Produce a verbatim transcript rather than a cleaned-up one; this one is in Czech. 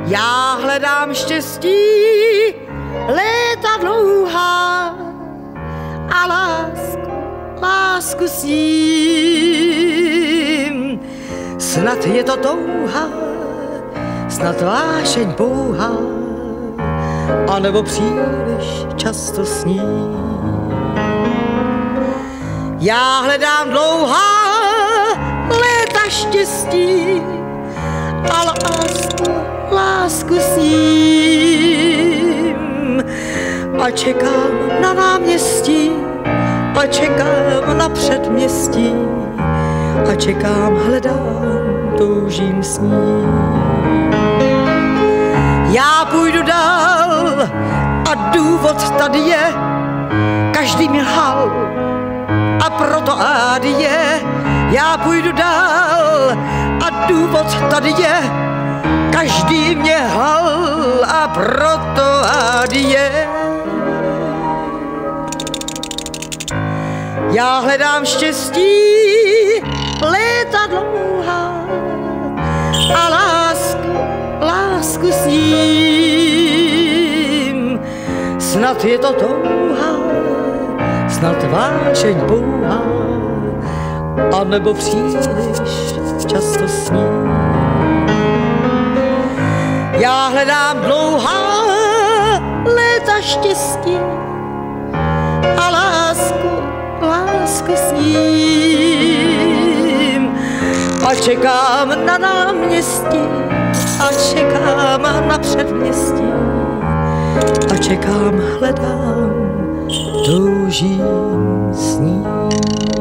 Já hledám štěstí, léta dlouhá a lásku, lásku s ním. Snad je to touha, snad vášeň pouhá, anebo příliš často sní. Já hledám dlouhá léta štěstí a lásku, lásku s ním. A čekám na náměstí, a čekám na předměstí, a čekám, hledám, toužím s ním. Já půjdu dál a důvod tady je, každý mi lhal a proto adie. Já půjdu dál a důvod tady je, každý mě lhal a proto adie. Já hledám štěstí, léta dlouhá a lásku, lásku s ním. Snad je to touha, snad vášeň pouhá, anebo příliš často sní. Já hledám dlouhá léta štěstí a lásku, lásku s ním. A čekám na náměstí, a čekám na předměstí, a čekám, hledám, toužím s ním.